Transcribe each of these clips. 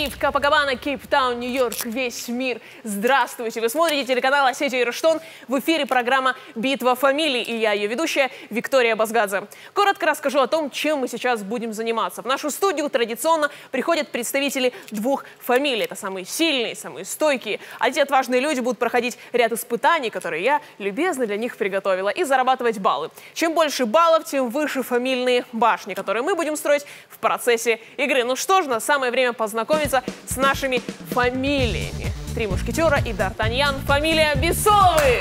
Тель-Авив, Копакабана, Кейптаун, Нью-Йорк, весь мир. Здравствуйте! Вы смотрите телеканал Осетия и Руштон. В эфире программа «Битва фамилий». И я, ее ведущая, Виктория Базгадзе. Коротко расскажу о том, чем мы сейчас будем заниматься. В нашу студию традиционно приходят представители двух фамилий. Это самые сильные, самые стойкие. А эти отважные люди будут проходить ряд испытаний, которые я любезно для них приготовила, и зарабатывать баллы. Чем больше баллов, тем выше фамильные башни, которые мы будем строить в процессе игры. Ну что ж, самое время познакомиться с нашими фамилиями. Три мушкетера и Д'Артаньян. Фамилия Бессоловы.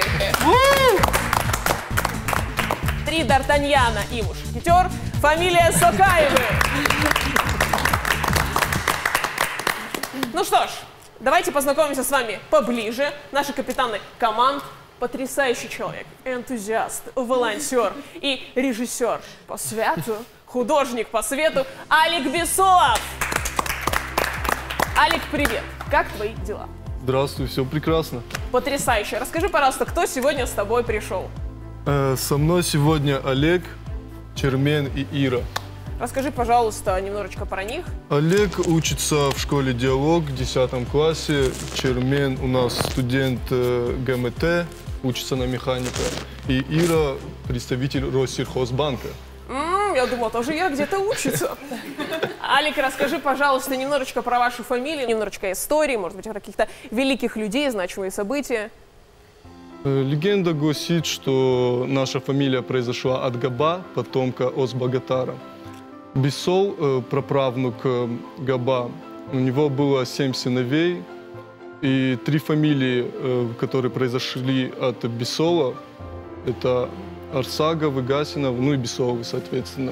Три Д'Артаньяна и мушкетер. Фамилия Сокаевы. Ну что ж, давайте познакомимся с вами поближе. Наши капитаны команд. Потрясающий человек, энтузиаст, волонтер и режиссер по свету, художник по свету Алик Бессолов. Алик, привет. Как твои дела? Здравствуй, все прекрасно. Потрясающе. Расскажи, пожалуйста, кто сегодня с тобой пришел? Со мной сегодня Олег, Чермен и Ира. Расскажи, пожалуйста, немножечко про них. Олег учится в школе «Диалог» в 10 классе. Чермен у нас студент ГМТ, учится на механика. И Ира представитель Россельхозбанка. Я думала, тоже я где-то учится. Алик, расскажи, пожалуйста, немножечко про вашу фамилию, немножечко истории, может быть, о каких-то великих людей, значимые события. Легенда гласит, что наша фамилия произошла от Габа, потомка Озбагатара. Бессол, праправнук Габа, у него было 7 сыновей, и 3 фамилии, которые произошли от Бессола, это Арсагов, Игасинов, ну и Бессоловы, соответственно.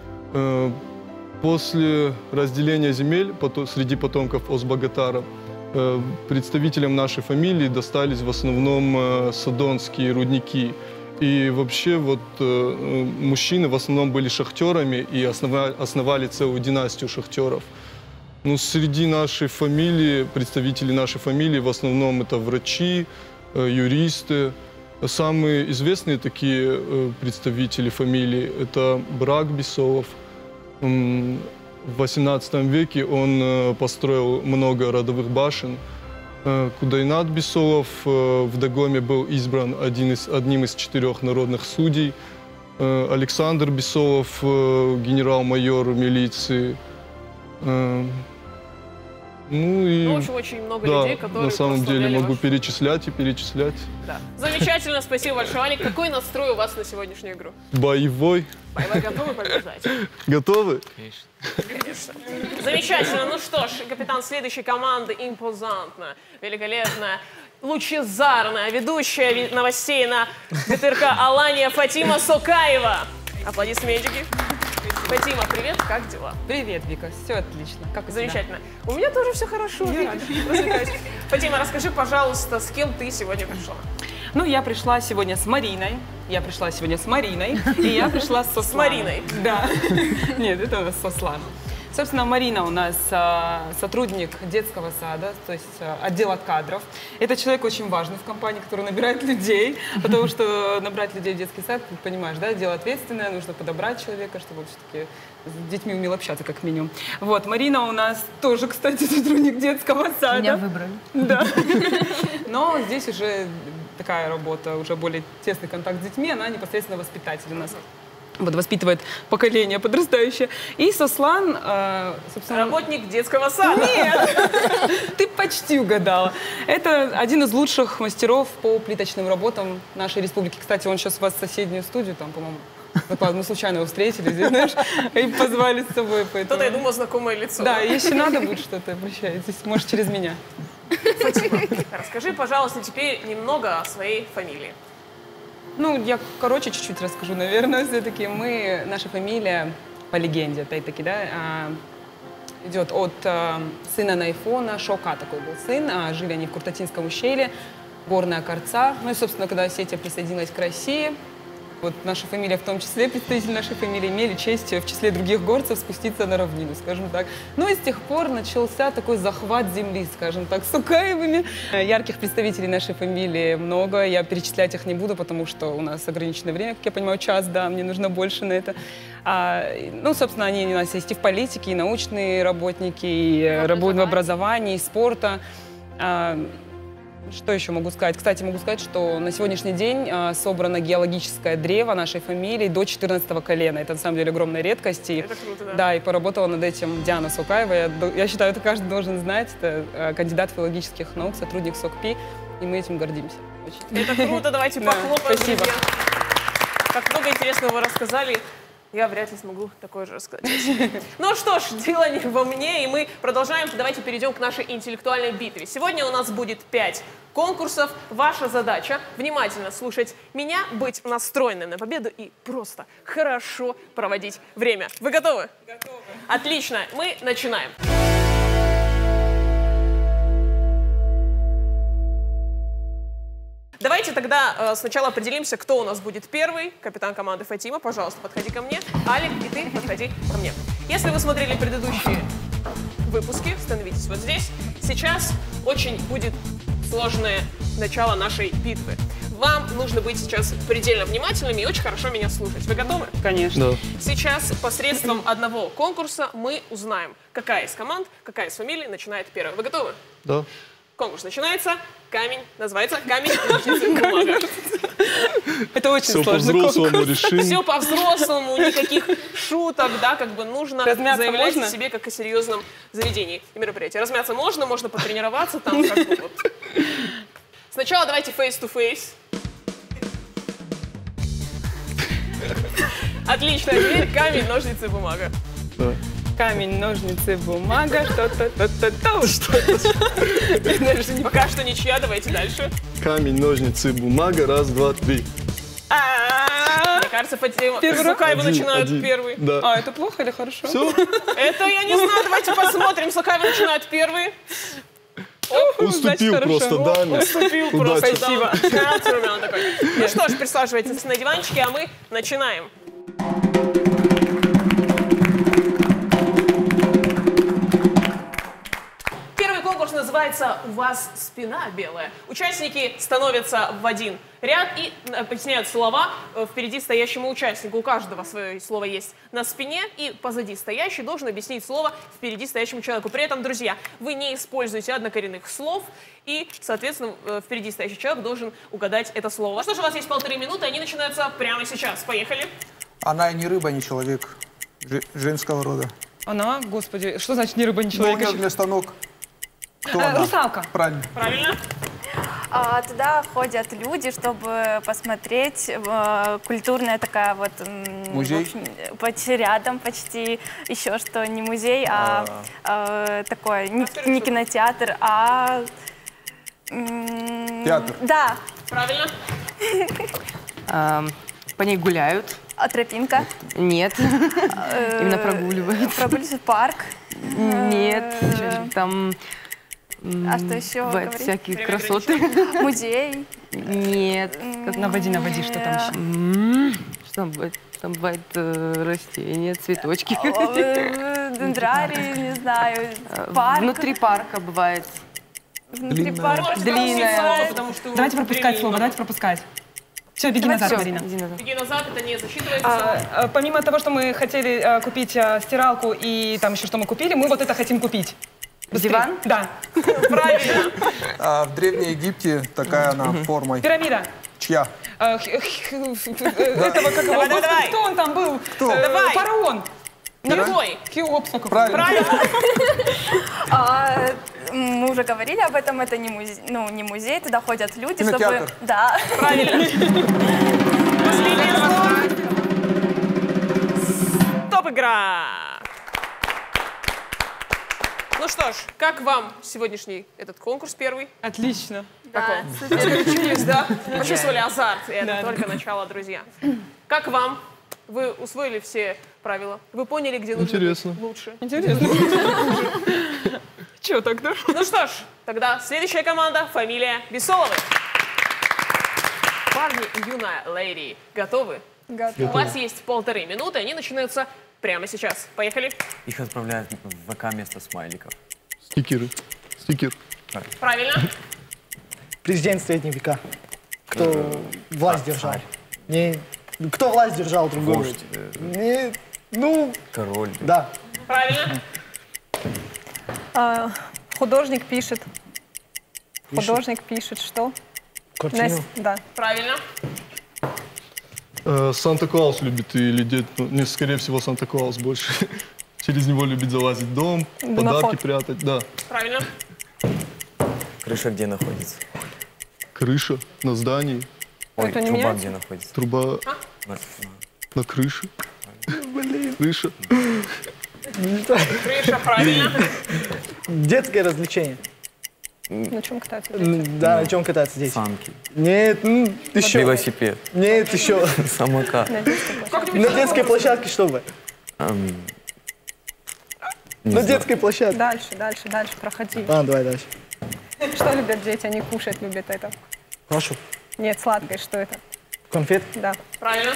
После разделения земель среди потомков Озбагатара представителям нашей фамилии достались в основном содонские рудники. И вообще вот мужчины в основном были шахтерами и основали целую династию шахтеров. Ну, среди нашей фамилии, представителей нашей фамилии в основном это врачи, юристы. Самые известные такие представители фамилии это Брак Бессолов. В XVIII веке он построил много родовых башен. Кудайнат Бессолов в Дагоме был избран одним из 4 народных судей. Александр Бессолов, генерал-майор милиции. Ну и, в общем, очень много людей, которые на самом деле могу перечислять и перечислять. Да. Замечательно, спасибо большое, Алик. Какой настрой у вас на сегодняшнюю игру? Боевой. Боевой, готовы побеждать? Готовы? Конечно. Замечательно. Ну что ж, капитан следующей команды импозантная, великолепная, лучезарная, ведущая новостей на ГТРК Алания Фатима Сокаева. Аплодисментики. Фатима, привет, как дела? Привет, Вика, все отлично. Как замечательно. У меня тоже все хорошо. Фатима, расскажи, пожалуйста, с кем ты сегодня пришла? Ну, я пришла сегодня с Мариной. И я пришла с Сосланом. С Мариной? Да. Нет, это у нас Сослан. Собственно, Марина у нас сотрудник детского сада, то есть отдела кадров. Это человек очень важный в компании, который набирает людей, потому что набрать людей в детский сад, ты понимаешь, да, дело ответственное, нужно подобрать человека, чтобы он все-таки с детьми умел общаться, как минимум. Вот, Марина у нас тоже, кстати, сотрудник детского сада. Меня выбрали. Да. Но здесь уже такая работа, уже более тесный контакт с детьми, она непосредственно воспитатель у нас. Вот, воспитывает поколение подрастающее. И Сослан, собственно... Работник детского сада. Нет, ты почти угадала. Это один из лучших мастеров по плиточным работам нашей республики. Кстати, он сейчас у вас в соседнюю студию, там, по-моему, мы случайно его встретили здесь, знаешь, и позвали с собой. Кто-то, я думаю, знакомое лицо. Да, если надо будет что-то, обращайтесь, может, через меня. Фатима, расскажи, пожалуйста, теперь немного о своей фамилии. Ну, я, короче, чуть-чуть расскажу, наверное, все-таки. Наша фамилия, по легенде, опять-таки, да, идет от сына Найфона, Шока такой был сын, жили они в Куртатинском ущелье, горная Корца. Ну и, собственно, когда Осетия присоединилась к России, вот наша фамилия, в том числе представители нашей фамилии, имели честь в числе других горцев спуститься на равнину, скажем так. Ну и с тех пор начался такой захват земли, скажем так, Сокаевыми. Ярких представителей нашей фамилии много, я перечислять их не буду, потому что у нас ограниченное время, как я понимаю, час, да, мне нужно больше на это. Ну, собственно, они у нас есть и в политике, и научные работники, и работают в образовании, и спорта. Что еще могу сказать? Кстати, могу сказать, что на сегодняшний день собрано геологическое древо нашей фамилии до 14-го колена. Это, на самом деле, огромная редкость. Это круто, да. Да, и поработала над этим Диана Сукаева. Я считаю, это каждый должен знать. Это кандидат филологических наук, сотрудник СОКПИ, и мы этим гордимся. Очень. Это круто, давайте Да, похлопаем. спасибо. Елена. Как много интересного вы рассказали. Я вряд ли смогу такое же рассказать. Ну что ж, дело не во мне, и мы продолжаем. Давайте перейдем к нашей интеллектуальной битве. Сегодня у нас будет 5 конкурсов. Ваша задача внимательно слушать меня, быть настроенным на победу и просто хорошо проводить время. Вы готовы? Готовы. Отлично, мы начинаем. Давайте тогда сначала определимся, кто у нас будет первый. Капитан команды Фатима, пожалуйста, подходи ко мне. Алик, и ты подходи ко мне. Если вы смотрели предыдущие выпуски, становитесь вот здесь. Сейчас очень будет сложное начало нашей битвы. Вам нужно быть сейчас предельно внимательными и очень хорошо меня слушать. Вы готовы? Конечно. Да. Сейчас посредством одного конкурса мы узнаем, какая из команд, какая из фамилий начинает первой. Вы готовы? Да. Конкурс начинается. Камень называется камень, ножницы, бумага. Это очень Все сложный по-взрослому конкурс. решим. Все по-взрослому, никаких шуток, да, как бы нужно Размяться заявлять можно? о себе как о серьезном заведении и мероприятии. Размяться можно потренироваться там как бы вот. Сначала давайте face-to-face. Отлично, теперь камень, ножницы, бумага. Да. Камень, ножницы, бумага, что-то. Пока что ничья, давайте дальше. Камень, ножницы, бумага. Раз, два, три. Мне кажется, Фатима, Сукаева начинают первый. Да. А, это плохо или хорошо? Все? Это я не знаю, давайте посмотрим. Сукаева начинают первый. Уступил хорошо. просто даме. Уступил просто. Удачи. Спасибо. Джентльмен такой. Ну что ж, присаживайтесь на диванчике, а мы начинаем. Первый конкурс называется «У вас спина белая». Участники становятся в один ряд и объясняют слова впереди стоящему участнику. У каждого свое слово есть на спине, и позади стоящий должен объяснить слово впереди стоящему человеку. При этом, друзья, вы не используете однокоренных слов, и, соответственно, впереди стоящий человек должен угадать это слово. Ну что ж, у вас есть 1,5 минуты, они начинаются прямо сейчас. Поехали. Она не рыба, не человек. Женского рода. Она, господи, что значит ни рыба, ни человек? Ноги вместо ног. Кто она? Русалка. Правильно. Правильно? Туда ходят люди, чтобы посмотреть. Культурная такая вот... Музей? В общем, рядом почти. Еще что, не музей, а такой, не кинотеатр, а... Театр. Да, Правильно? По ней гуляют. тропинка. Нет. Именно прогуливают. Прогуливают парк. Нет. Там А что еще бывают говорить? всякие Время красоты. Музей. Нет. Наводи, что там еще? Что там бывает? Там бывают растения, цветочки. Дендрарий, не знаю, парк. Внутри парка бывает. Внутри Длинная. парка. Можете Длинная. пропустить слово, потому что Давайте пропускать времени слово, много. давайте пропускать. Все, беги назад, Всё, Марина. иди назад. Беги назад, это не засчитывается. Помимо того, что мы хотели купить стиралку и там еще что мы купили, мы вот это хотим купить. Быстрее. Диван? Да. Правильно. В Древнем Египте такая она формой. Пирамида. Чья? Этого как его? Давай, давай. Кто он там был? Давай. Фараон. Какой? Хеопс. какой. Правильно. Правильно. Мы уже говорили об этом, это не музей, не музей, туда ходят люди, Кинотеатр. чтобы... Да. Правильно. Последнее слово. Стоп-игра. Ну что ж, как вам сегодняшний этот конкурс первый? Отлично. Какой? Да, супер. Чудес, да? Почувствовали азарт, и это Да. только начало, друзья. Как вам? Вы усвоили все правила? Вы поняли, где нужно Интересно. быть лучше? Интересно. Че тогда? Ну что ж, тогда следующая команда, фамилия Бессоловы. Парни и юная леди, готовы? Готово. У вас есть 1,5 минуты, они начинаются прямо сейчас. Поехали. Их отправляют в ВК вместо смайликов. Стикеры. Стикер. Правильно. Президент средние Кто власть держал? Не... Кто власть держал другой? Вождь. Не... Ну, Король. да. Правильно. Художник пишет. Художник пишет что? Картину. Да. Правильно. Санта-Клаус любит или дед, ну, не, скорее всего, Санта-Клаус больше. Через него любит залазить в дом, подарки прятать, да. Правильно. Крыша где находится? Крыша на здании, Ой, Это не труба меняется? где находится? труба На- на крыше. Крыша. Крыша, правильно. Детское развлечение. На чем катаются дети? Да, на чем катаются дети? Санки. Нет, еще. Велосипед. Нет, еще. Самокат. На детской площадке. На детской площадке что бы? Не На знаю. детской площадке. Дальше, проходи. Давай дальше. Что любят дети? Они кушать любят это. Кашу. Нет, сладкое, что это? Конфет. Да. Правильно.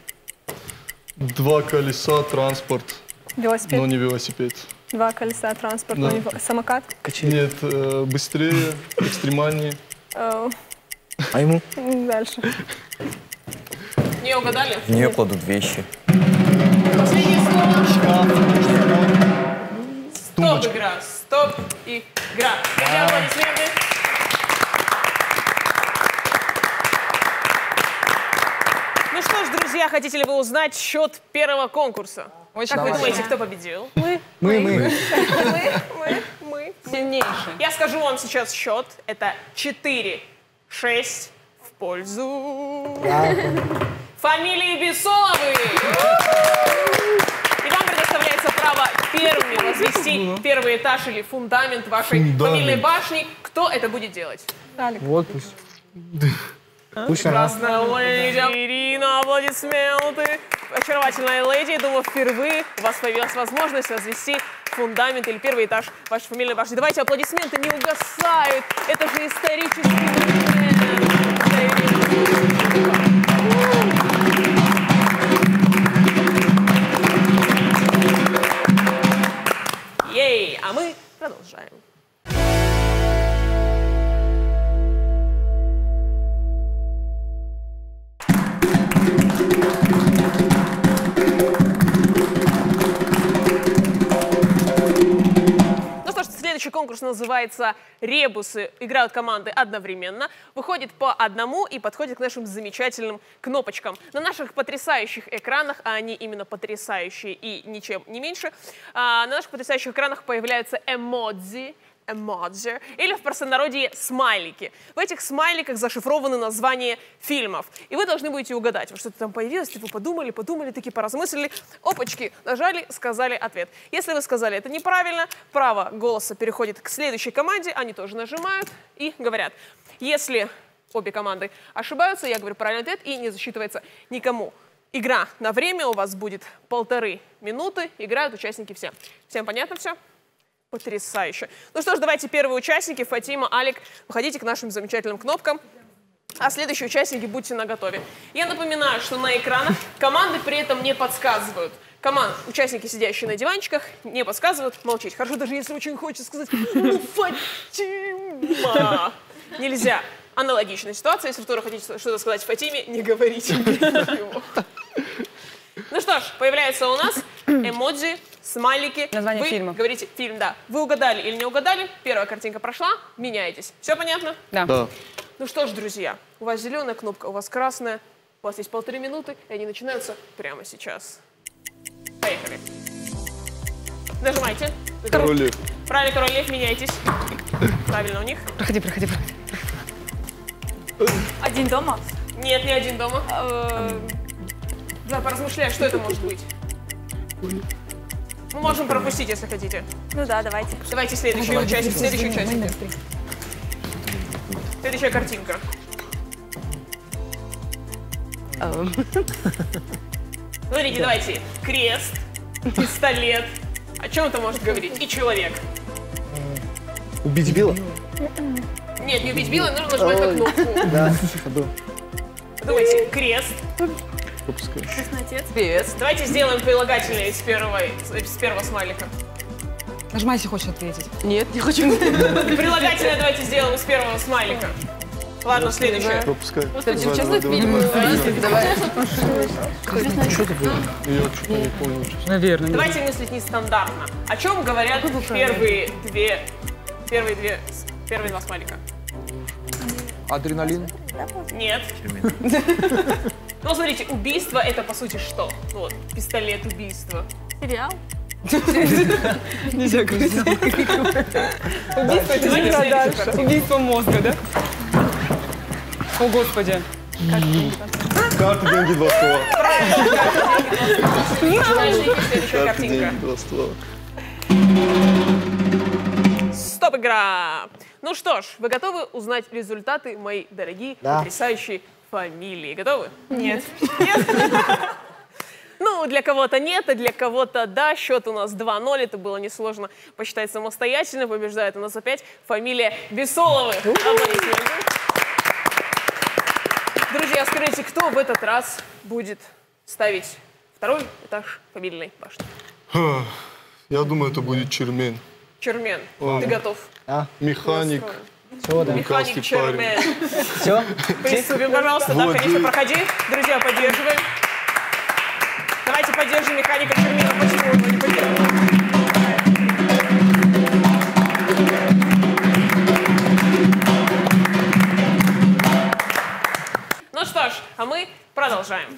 2 колеса, транспорт, Велосипед. но не велосипед. 2 колеса, транспорт, Да. самокат. Качели. Нет, быстрее, экстремальнее. А ему? Дальше. Не угадали? В нее кладут вещи. Последнее слово. Стоп, игра. Стоп, игра. Друзья, аплодисменты. Ну что ж, друзья, хотите ли вы узнать счет первого конкурса? Очень Как вы хорошо. думаете, кто победил? Мы. Мы. Сильнейший. Я скажу вам сейчас счет. Это 4-6 в пользу фамилии Бессоловы. И вам предоставляется право первыми возвести первый этаж или фундамент вашей фамильной башни. Кто это будет делать? Вот пусть. Пусть она. Красная леди. Ирина, аплодисменты. Очаровательная леди. Думаю, впервые у вас появилась возможность возвести фундамент или первый этаж вашей фамильной башни. Давайте аплодисменты не угасают. Это же исторический момент. Ей, а мы продолжаем. Ну что ж, следующий конкурс называется «Ребусы». Играют команды одновременно, выходит по одному и подходит к нашим замечательным кнопочкам. На наших потрясающих экранах, а они именно потрясающие и ничем не меньше, на наших потрясающих экранах появляются эмодзи, или в простонародье смайлики. В этих смайликах зашифрованы названия фильмов. И вы должны будете угадать, вот что-то там появилось, вы подумали, такие поразмыслили, опачки, нажали, сказали ответ. Если вы сказали это неправильно, право голоса переходит к следующей команде, они тоже нажимают и говорят. Если обе команды ошибаются, я говорю правильный ответ и не засчитывается никому. Игра на время у вас будет 1,5 минуты, играют участники все. Всем понятно все? Потрясающе. Ну что ж, давайте первые участники, Фатима, Алик, выходите к нашим замечательным кнопкам. А следующие участники будьте наготове. Я напоминаю, что на экранах команды при этом не подсказывают. Участники, сидящие на диванчиках, не подсказывают, молчите. Хорошо, даже если очень хочется сказать «Ну, Фатима!» Нельзя. Аналогичная ситуация. Если второй хотите что-то сказать Фатиме, не говорите его. Ну что ж, появляется у нас эмоджи, смайлики. Название Вы фильма. говорите фильм, да. Вы угадали или не угадали, первая картинка прошла, меняетесь. Все понятно? Да. Да. Ну что ж, друзья, у вас зеленая кнопка, у вас красная. У вас есть 1,5 минуты, и они начинаются прямо сейчас. Поехали. Нажимайте. Король лев. Правильно, король лев, меняйтесь. Правильно у них. Проходи. Один дома? Нет, не один дома. Да, поразмышляй, что это может быть. Мы можем пропустить, если хотите. Ну да, давайте. Давайте следующий участник. Следующая картинка. Смотрите, давайте. Крест, пистолет. О чем это может говорить? И человек. Убить Билла? Нет, не убить Билла, нужно нажимать на кнопку. Да, забыл. Давайте. Крест. Крестный отец. Крест. Давайте сделаем прилагательное из первого смайлика. Нажимай, если хочешь ответить. Нет, не хочу. Прилагательное давайте сделаем из первого смайлика. Ладно, следующее. Пропускай. Господи, честно, фильм. Давай. Что это было? Я что-то не понял. честно. Наверное. Давайте мыслить нестандартно. О чем говорят первые два смайлика? Адреналин. Нет. Ну, смотрите, убийство это по сути что? Ну, вот, пистолет, убийство. Сериал? Нельзя говорить. Убийство это Давайте не следующую картину. убийство мозга, да? О, Господи. Карты, деньги, 2 ствола. Следующая Карты, деньги, картинка. 2 ствола. Стоп, игра! Ну что ж, вы готовы узнать результаты моей дорогие, Да. потрясающей фамилии? Готовы? Нет. Ну, для кого-то нет, а для кого-то да. Счет у нас 2-0, это было несложно посчитать самостоятельно. Побеждает у нас опять фамилия Бесоловых. Аплодисменты. Друзья, скажите, кто в этот раз будет ставить второй этаж фамильной башни? Я думаю, это будет Чермен. Чермен, О. ты готов? Механик. Все, да. Механик Рукастый Чермен. Все? Приступим, пожалуйста. Да, Вот, конечно, и- проходи. Друзья, поддерживаем. Давайте поддержим механика Чермена. Почему его не поддерживаем? Ну что ж, а мы продолжаем.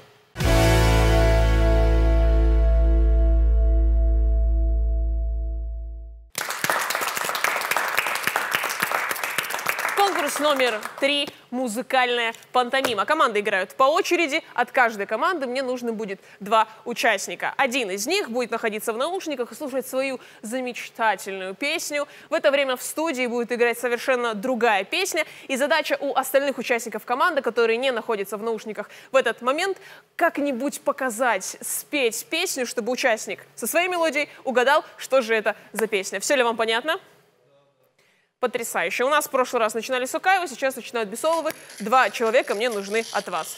Конкурс номер 3 – музыкальная пантомима. Команды играют по очереди. От каждой команды мне нужно будет 2 участника. Один из них будет находиться в наушниках и слушать свою замечательную песню. В это время в студии будет играть совершенно другая песня. И задача у остальных участников команды, которые не находятся в наушниках в этот момент, как-нибудь показать, спеть песню, чтобы участник со своей мелодией угадал, что же это за песня. Все ли вам понятно? Потрясающе. У нас в прошлый раз начинали с Окаева, сейчас начинают Бесоловы. 2 человека мне нужны от вас.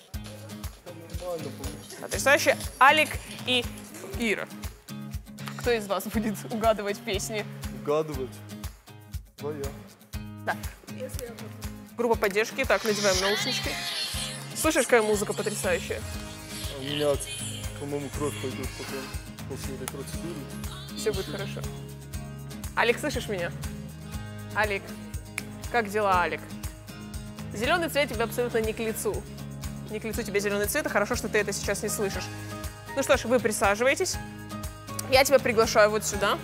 Потрясающе. Алик и Ира. Кто из вас будет угадывать песни? Угадывать. Твоя. Да. Группа поддержки. Так, надеваем наушнички. Слышишь, какая музыка потрясающая? У меня, по-моему, кровь пойдет потом после этой процедуры. Все будет хорошо. Алик, слышишь меня? Алик, как дела, Алик? Зеленый цвет тебе абсолютно не к лицу. Не к лицу тебе зеленый цвет, и хорошо, что ты это сейчас не слышишь. Ну что ж, вы присаживайтесь. Я тебя приглашаю вот сюда.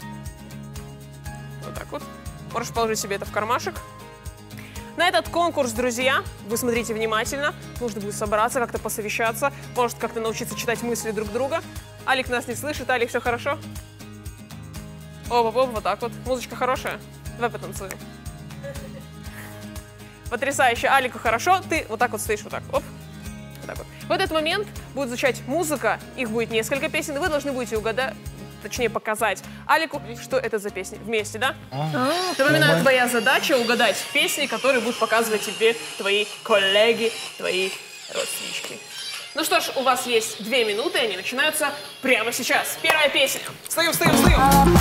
Вот так вот. Можешь положить себе это в кармашек. На этот конкурс, друзья, вы смотрите внимательно. Нужно будет собраться, как-то посовещаться. Может, как-то научиться читать мысли друг друга. Алик нас не слышит. Алик, все хорошо? Оп-оп-оп, вот так вот. Музычка хорошая? Давай потанцуем. Потрясающе. Алику хорошо. Ты вот так вот стоишь, вот так. Оп. Вот так вот. В этот момент будет звучать музыка. Их будет несколько песен. И вы должны будете угадать, точнее показать Алику, что это за песни. Вместе, да? Напоминаю, твоя задача угадать песни, которые будут показывать тебе твои коллеги, твои родственнички. Ну что ж, у вас есть 2 минуты, они начинаются прямо сейчас. Первая песня. Встаю, встаю, встаю.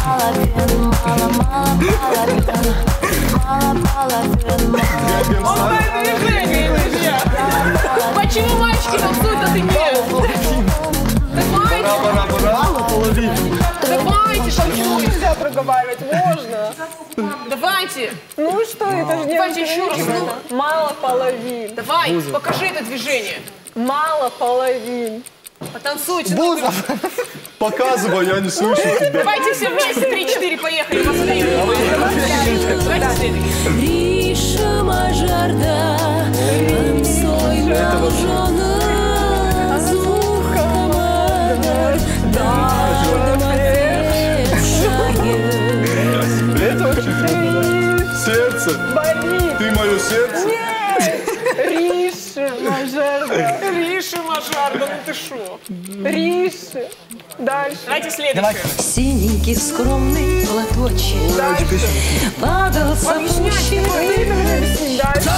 Вот это движение, друзья. Почему мальчики танцуют, а ты нет? Давайте, танцуйте. Нельзя проговаривать, можно. Давайте. Ну что, это же не Давайте еще раз. Ну, мало половин. давай, покажи это движение. Мало половин. Потанцуйте. Ну, Показывай, я не слышу тебя. давайте все вместе. 3-4, поехали. Посмотрим. Давайте следующий. Это очень сердце. Ты мое сердце. Риши, Мажарда. Риши, Мажарда, ну ты шо? Риши. Дальше. Давайте следующее. Синенький скромный платочек падал с опущенной. Дальше.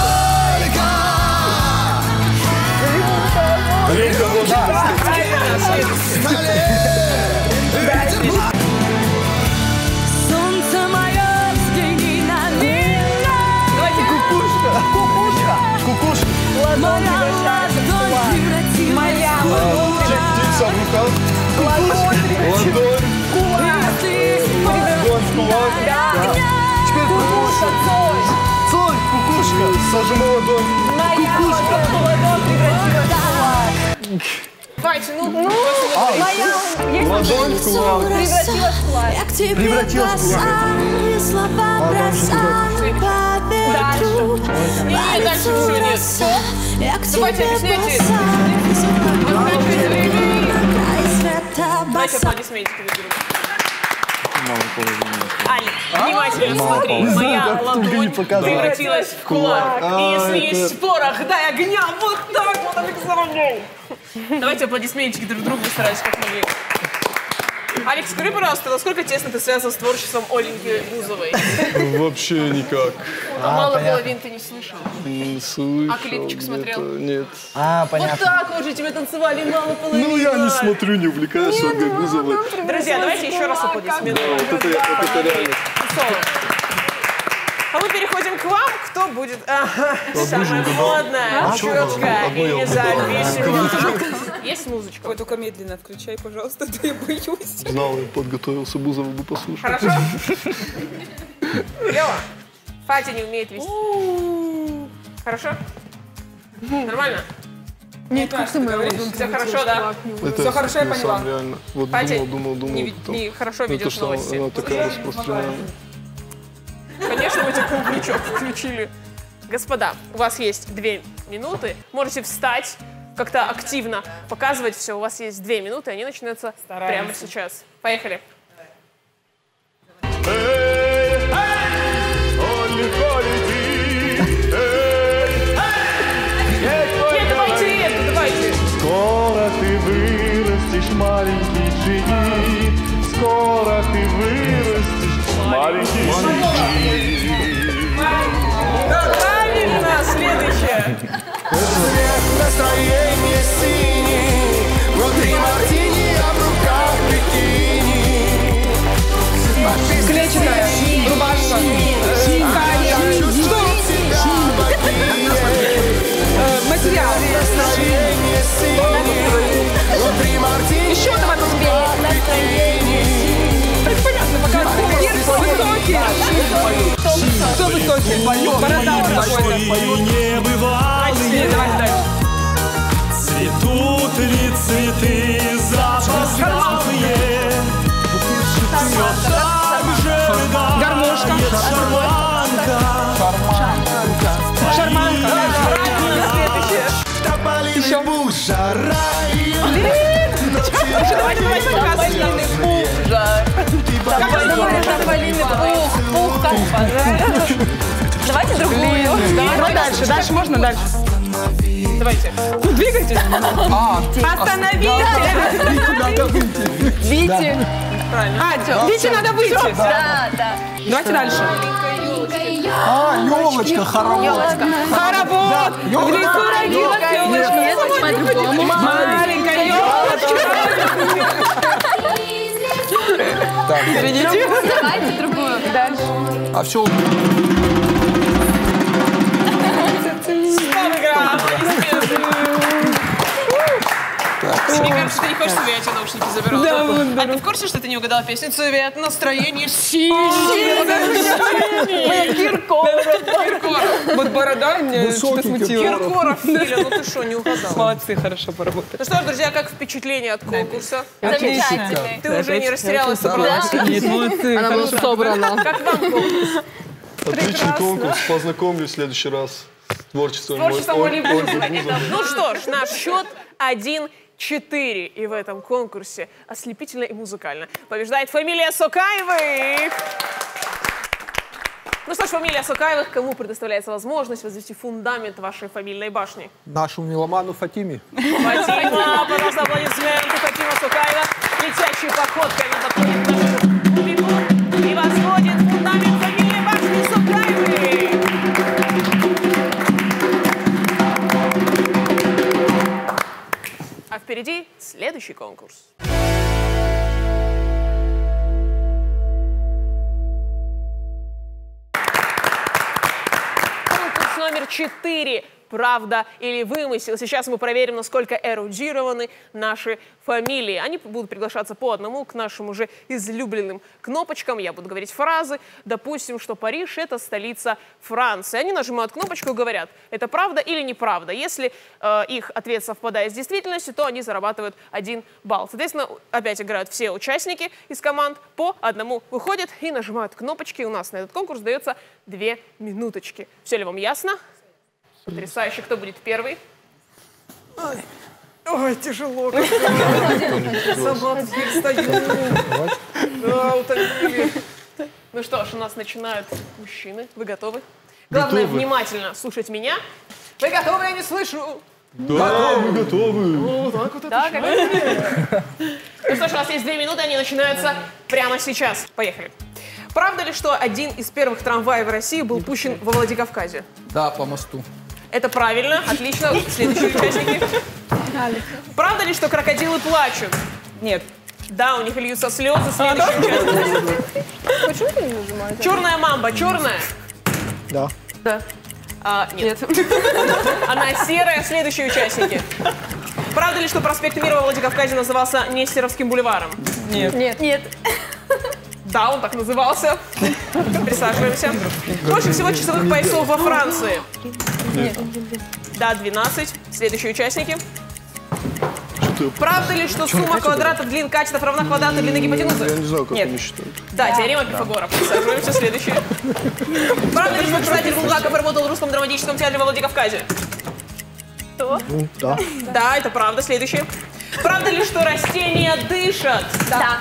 Солнце мое, взгляни на меня. Давайте кукушка. Куся в руках. Ладонь. Кулак. Теперь кукушка. Цой, кукушка. Сожми ладонь. Кукушка. Ладонь превратилась в кулак. Давайте, Ладонь в кулак. Превратилась в кулак. Превратилась в кулак. Дальше. Не, дальше все нет. Давайте, объясняйте. Давайте аплодисментики друг другу. Аня, внимательно смотри. Моя ладонь превратилась в кулак. И если есть порох, дай огня. Вот так вот, Александр. Давайте аплодисментики друг другу, старайтесь как могли. Алекс, скажи, пожалуйста, насколько тесно ты связан с творчеством Оленьки Бузовой? Вообще никак. Мало половин ты не слышал. Слышал. А клипчик смотрел? Нет. Понятно. Вот так вот же тебе танцевали, мало половин. Ну, я не смотрю, не увлекаюсь Ольгой Бузовой. Друзья, давайте еще раз аплодисменты. Вот это реально. А мы переходим к вам. Кто будет самая модная, четкая и независимая? Есть музычка? Ой, только медленно включай, пожалуйста, то я боюсь. Знал, я подготовился, Бузову бы послушать. Хорошо? Лева, Фатя не умеет вести. Хорошо? Нормально? Нет, как ты моя ладонь Все хорошо, да? Все хорошо, я поняла. Сам реально. Вот Фатя думал. не хорошо Это ведет что, новости. она такая распространенная. Конечно, мы тебе крючок включили. Господа, у вас есть 2 минуты. Можете встать, как-то активно показывать все. У вас есть 2 минуты, они начинаются прямо сейчас. Поехали. Нет, давайте эту, давайте. Скоро ты вырастешь, маленький джигит. Скоро ты вырастешь, маленький джигит. Правильно, следующее. Цвет настроения синий, внутри мартини, а в руках бикини. Клетчатая рубашка. Материал. Настроение синий, внутри мартини. Еще давай разбей. Понятно, пока высокий. Кто высокий? Борода какой-то. Небывалые, давай дальше. цветут ли цветы запоздалые. Все так же рыдает Гармошка. шарманка. Еще. Давайте тополиный пух. Давайте другую. Давай дальше. Дальше можно? Дальше. Давайте. Ну, двигайтесь. Остановитесь. Вите. Правильно. Вите надо выйти. Да. Давайте дальше. Елочка, хоровод. Хоровод. В лесу родилась елочка. По-другому. Маленькая елочка. Давайте другую. Дальше. А все. Мне кажется, ты не хочешь, чтобы я тебе наушники заберу. А ты в курсе, что ты не угадала песню «Цвет настроения синий»? Киркоров. Вот борода меня что-то смутила. Киркоров, Филя, ну ты что, не угадала? Молодцы, хорошо поработали. Ну что ж, друзья, как впечатление от конкурса? Замечательный. Ты уже не растерялась, собралась. Молодцы. Она была собрана. Как вам конкурс? Отличный конкурс. Познакомлюсь в следующий раз с творчеством Ольги Ольги Бузовой. Бузовой. Ну что ж, наш счет 1-4. И в этом конкурсе ослепительно и музыкально побеждает фамилия Сокаевых. Ну что ж, фамилия Сокаевых, кому предоставляется возможность возвести фундамент вашей фамильной башни? Нашу меломану Фатиме. Фатима, пожалуйста, аплодисменты. Фатима Сокаева летящей походкой она подходит к нашему публику и возводит фундамент фамильной башни Сокаевых. А впереди следующий конкурс. Конкурс номер 4. правда или вымысел. Сейчас мы проверим, насколько эрудированы наши фамилии. Они будут приглашаться по одному к нашим уже излюбленным кнопочкам. Я буду говорить фразы. Допустим, что Париж – это столица Франции. Они нажимают кнопочку и говорят, это правда или неправда. Если их ответ совпадает с действительностью, то они зарабатывают 1 балл. Соответственно, опять играют все участники из команд, по одному выходят и нажимают кнопочки. У нас на этот конкурс дается 2 минуточки. Все ли вам ясно? Потрясающе. Кто будет первый? Ой, тяжело. Сама теперь стою. Да, утомили. Ну что ж, у нас начинают мужчины. Вы готовы? Главное, внимательно слушать меня. Вы готовы? Я не слышу. Да, мы готовы. Вот так вот это. Ну что ж, у нас есть 2 минуты, они начинаются прямо сейчас. Поехали. Правда ли, что один из первых трамваев в России был пущен во Владикавказе? Да, по мосту. Это правильно, отлично. Следующие участники. Правда ли, что крокодилы плачут? Нет. Да, у них льются слезы. Следующий участник. Почему ты не нажимаешь? Черная мамба, черная? Да. Да. Нет. Она серая. Следующие участники. Правда ли, что проспект Мира во Владикавказе назывался Нестеровским бульваром? Нет. Нет. Нет. Да, он так назывался. Присаживаемся. Больше всего часовых поясов во Франции? Нет. Да, 12. Следующие участники. Правда ли, что сумма квадратов длин катетов равна квадрату длины гипотенузы? Я не знаю, как Нет. они считают. Да, теорема Пифагора. Присаживаемся. Следующие. Правда ли, что писатель Булгаков работал в Русском драматическом театре во Владикавказе? Что? Ну, да. Да, это правда. Следующее. Правда ли, что растения дышат? Да.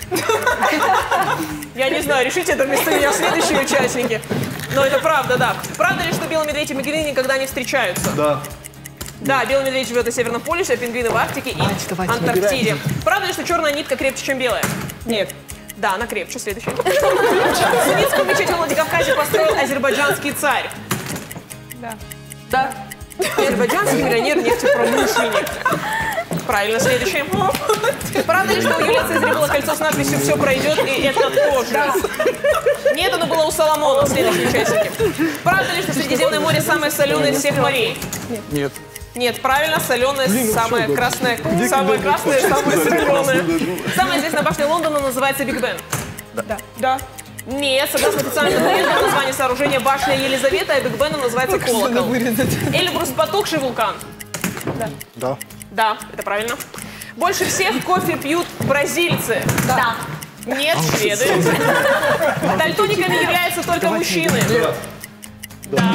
Я не знаю, решите это вместо меня следующие участники. Но это правда, да. Правда ли, что белый медведь и пингвины никогда не встречаются? Да. Да, белый медведь живет на Северном полюсе, а пингвины в Арктике и Антарктиде. Правда ли, что черная нитка крепче, чем белая? Нет. Да, она крепче. Следующая. Сунницкую мечеть во Владикавказе построил азербайджанский царь. Да. Да. Азербайджанский миллионер, нефтепромышленник. Правильно, следующее. Правда ли, что у Юлия Цезаря было кольцо с надписью «Все пройдет» и это тоже? Нет, оно было у Соломона. Следующие участники. Правда ли, что Средиземное море самое соленое из всех морей? Нет. Нет, правильно, соленое, самое красное, самое красное, самое соленое. Самая известная башня Лондона называется Биг Бен. Да. Нет, согласно официальному документу, название сооружения башня Елизавета, а Биг Беном называется колокол. Эльбрус потухший вулкан. Да. Да, это правильно. Больше всех кофе пьют бразильцы. Да. Нет, шведы. Дальтониками являются только мужчины. Да.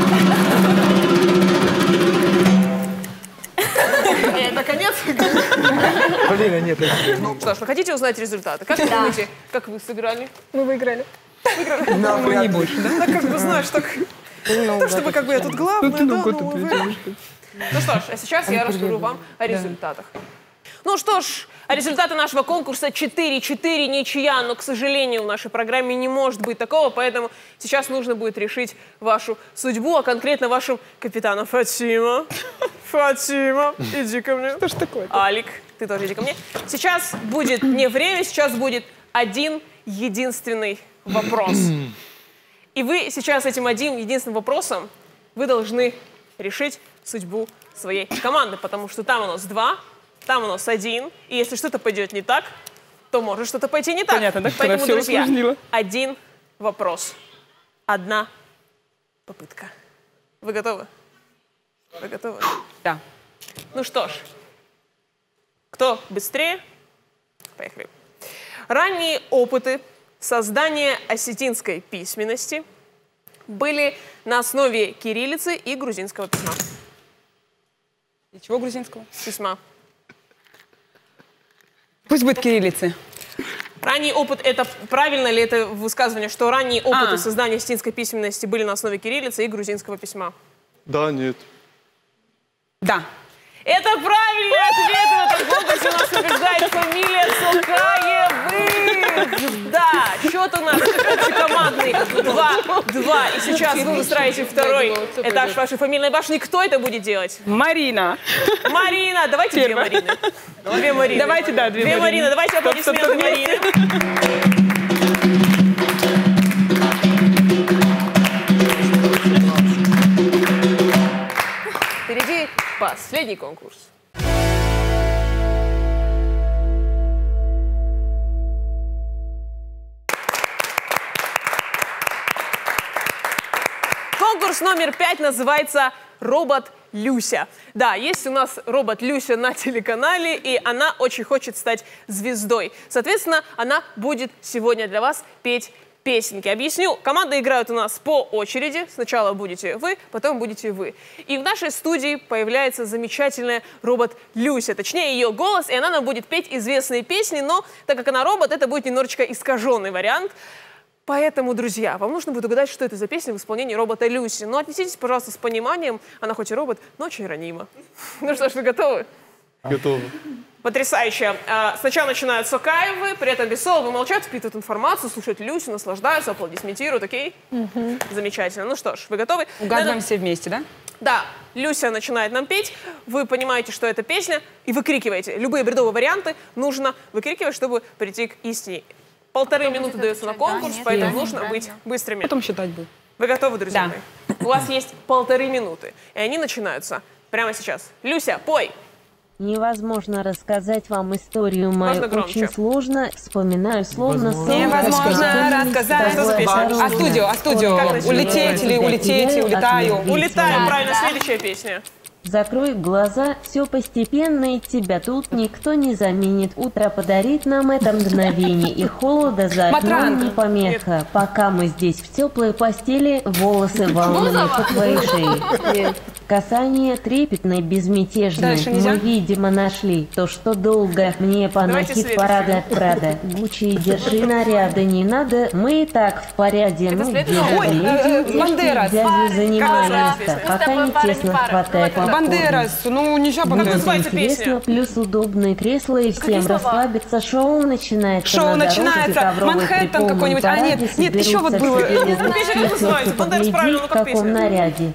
Это конец? Блин, нет. Ну что ж, вы хотите узнать результаты? Как вы думаете, как вы сыграли? Мы выиграли. Мы не больше, да? Так как бы знаешь, так чтобы как бы я тут главная, да, ну вы... Ну что ж, а сейчас я расскажу вам о результатах. Ну что ж, результаты нашего конкурса 4-4, ничья, но, к сожалению, в нашей программе не может быть такого, поэтому сейчас нужно будет решить вашу судьбу, а конкретно вашим капитаном Фатима. Фатима, иди ко мне. Что ж такое? Алик, ты тоже иди ко мне. Сейчас будет не время, сейчас будет один единственный вопрос. И вы сейчас этим одним единственным вопросом вы должны решить судьбу своей команды, потому что там у нас 2, там у нас 1, и если что-то пойдет не так, то может что-то пойти не так. Понятно, да? Поэтому, Все друзья, усложнило. один вопрос, одна попытка. Вы готовы? Вы готовы? Да. Ну что ж, кто быстрее? Поехали. Ранние опыты создания осетинской письменности были на основе кириллицы и грузинского письма. И чего грузинского? Письма. Пусть будет кириллицы. Ранний опыт, это правильно ли это высказывание, что ранние опыты создания осетинской письменности были на основе кириллицы и грузинского письма? Да, нет. Да. Это правильный ответ в этом конкурсе. У нас побеждает фамилия Сокаевых. Да, счет у нас общекомандный 2-2. И сейчас вы устраиваете второй этаж вашей фамильной башни. Кто это будет делать? Марина. Марина. Давайте 2 Марины. 2 Марины. Давайте, да, 2 Марины. Марины. Давайте аплодисменты Марине. последний конкурс. Конкурс номер 5 называется «Робот Люся». Да, есть у нас робот Люся на телеканале, и она очень хочет стать звездой. Соответственно, она будет сегодня для вас петь песенки. Объясню. Команды играют у нас по очереди. Сначала будете вы, потом будете вы. И в нашей студии появляется замечательная робот Люся. Точнее, ее голос, и она нам будет петь известные песни, но так как она робот, это будет немножечко искаженный вариант. Поэтому, друзья, вам нужно будет угадать, что это за песня в исполнении робота Люси. Но отнеситесь, пожалуйста, с пониманием. Она хоть и робот, но очень ранима. Ну что ж, вы готовы? Готовы. Потрясающе. Сначала начинают Сокаевы, при этом без слова молчат, впитывают информацию, слушают Люсю, наслаждаются, аплодисментируют, окей? Замечательно. Ну что ж, вы готовы? Угадываем все вместе, да? Да. Люся начинает нам петь, вы понимаете, что это песня, и выкрикиваете. Любые бредовые варианты нужно выкрикивать, чтобы прийти к истине. 1,5 минуты дается на конкурс, поэтому нужно быть быстрыми. Потом считать будет. Вы готовы, друзья Да. мои? У вас есть 1,5 минуты, и они начинаются прямо сейчас. Люся, пой! Невозможно рассказать вам историю мою, Можно громче. очень сложно, вспоминаю словно сон. Невозможно рассказать. Что за песня? А студио? Как начинается? Улететь или улететь, и улетаю. Улетаем, правильно, следующая песня. Закрой глаза, все постепенно, и тебя тут никто не заменит. Утро подарит нам это мгновение, и холода за окном Матранг. не помеха. Пока мы здесь в теплой постели, волосы волнами по твоей шее. Касание трепетное, безмятежное. Дальше нельзя? Мы, видимо, нашли то, что долго мне поносит следующий. парада от Прада. Гуччи, держи наряды, не надо, мы и так в порядке. Ну, следующий? где Бандерас. занимай Как место, называется пока не тесно хватает попкорна. Бандерас. Ну, нельзя Как Бандерас. называется Интересно, песня? плюс удобные кресла и всем расслабиться. Шоу начинается. Шоу на дороге, начинается. ковровой Манхэттен при полном какой-нибудь. А, нет, параде нет, еще вот соберутся было. все Ну, как песня как называется? Бандерас, правильно, ну в как каком песня? наряде.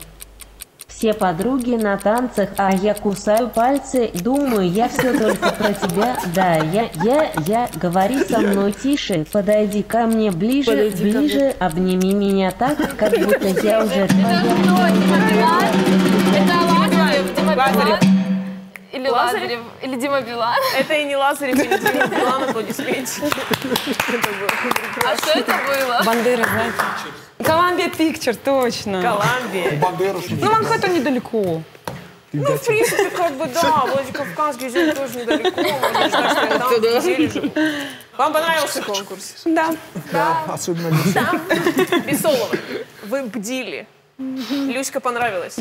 Все подруги на танцах, а я кусаю пальцы, думаю, я все только про тебя. Да, я, говори со мной тише, подойди ко мне ближе, ближе, обними меня так, как будто я уже твоя. Лазарев. Или Лазарев, или Дима Билан. Это и не Лазарев, и не Дима Билан, аплодисменты. А что это было? Бандерас, знаете? Columbia Picture, точно. Колумбия. Ну, Манхэттен недалеко. Ну, в принципе, как бы, да, Владикавказский земль тоже недалеко. Можно считать, что я там в Кизиле живу. Вам понравился конкурс? Да. Особенно Люся. Да. Бесолова, вы бдили. Люська понравилась.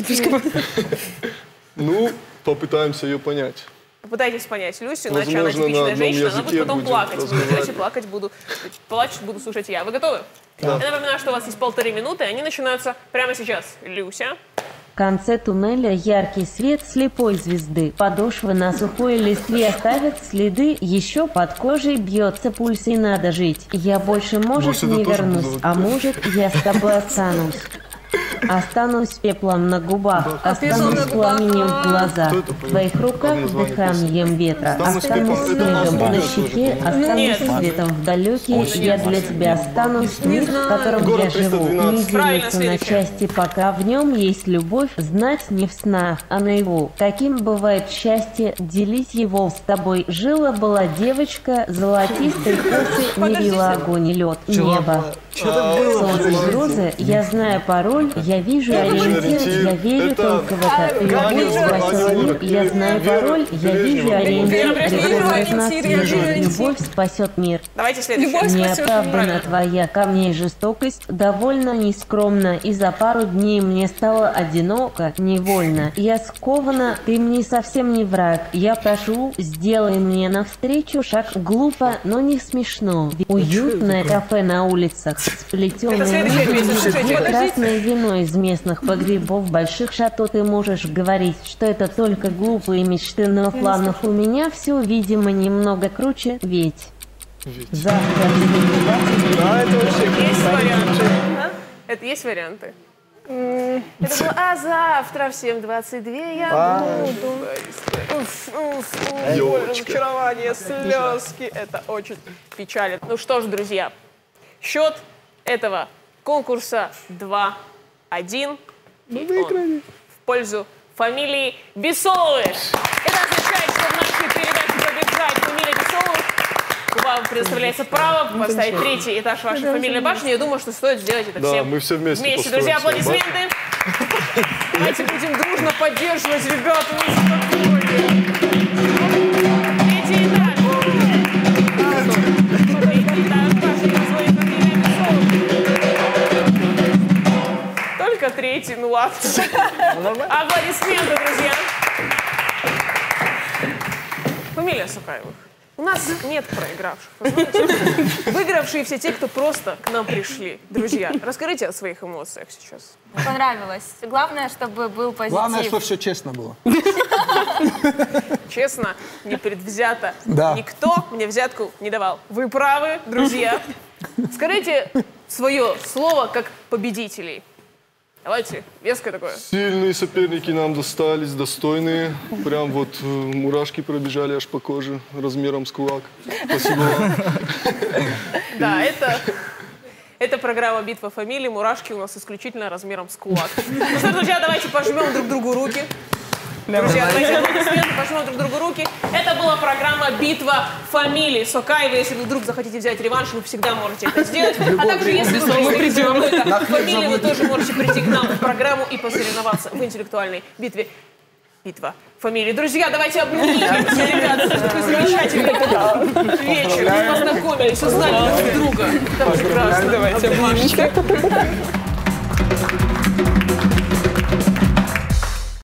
Ну, попытаемся ее понять. Попытайтесь понять Люсю, иначе она Возможно, на типичная одном женщина, она будет языке потом будем плакать. Вы разговаривать. будете плачь буду слушать я. Вы готовы? Да. Я напоминаю, что у вас есть 1,5 минуты, они начинаются прямо сейчас. Люся. В конце туннеля яркий свет слепой звезды. Подошвы на сухой листве оставят следы. Еще под кожей бьется пульс, и надо жить. Я больше, может, Может, это не тоже вернусь, было. а может, я с тобой останусь. Останусь пеплом на губах, останусь пламенем в глазах, Кто это в твоих руках дыханием ветра, Останусь останусь пеплом. Это снегом у нас на тоже щеке, было. останусь Нет. светом вдалеке, я для тебя останусь, мир, в котором Город я живу, 312. не Правильно, делится на следующее. части, пока в нем есть любовь, знать не в снах, а наяву. Каким бывает счастье, делить его с тобой. Жила-была девочка, золотистой косы, мерила огонь и лед, небо. Солнце и грозы, я знаю пароль, я вижу ориентир, я верю Это только в это. Любовь спасет мир, я знаю пароль, я вижу ориентир, любовь из нас вижу, любовь спасет мир. Давайте следующее. Неоправданно твоя ко мне жестокость, довольно нескромна, и за пару дней мне стало одиноко, невольно. Я скована, ты мне совсем не враг, я прошу, сделай мне навстречу шаг. Глупо, но не смешно. Уютное кафе на улицах, сплетенное Это следующая песня, нитями, слушайте, где подождите. красное вино из местных погребов, больших шато ты можешь говорить, что это только глупые мечты, но в планах у меня все, видимо, немного круче, ведь завтра Есть варианты? А? Это есть варианты? Это было, а завтра в 7:22 я буду. Разочарование, слезки. Это очень печально. Ну что ж, друзья, счет этого конкурса 2-1. И он в пользу фамилии Бесоловы. Это означает, что в нашей передаче побеждает фамилия Бесоловых. Вам предоставляется право поставить третий этаж вашей фамильной башни. Я думаю, что стоит сделать это всем мы все вместе Друзья, аплодисменты. Давайте будем дружно поддерживать ребят. Третий этаж. Только третий, ну ладно. Аплодисменты, друзья. Фамилия Сукаевых. У нас нет проигравших. Выигравшие все те, кто просто к нам пришли. Друзья, расскажите о своих эмоциях сейчас. Понравилось. Главное, чтобы был позитив. Главное, что все честно было. Честно, непредвзято. Да. Никто мне взятку не давал. Вы правы, друзья. Скажите свое слово как победителей. Давайте, веское такое. Сильные соперники нам достались, достойные. Прям вот мурашки пробежали аж по коже размером с кулак. Спасибо вам. Да, это программа «Битва фамилий». Мурашки у нас исключительно размером с кулак. Ну что, друзья, давайте пожмем друг другу руки. Друзья, давайте аплодисменты, пожмем друг другу руки. Это была программа «Битва фамилий». Сокаева, если вы вдруг захотите взять реванш, вы всегда можете это сделать. А также, если вы придете какой-то фамилии, вы тоже можете прийти к нам в программу и посоревноваться в интеллектуальной битве. Битва фамилий. Друзья, давайте обнимемся, ребята. Это такой замечательный вечер. Мы познакомились, узнали друг друга. Это прекрасно. Давайте обнимемся.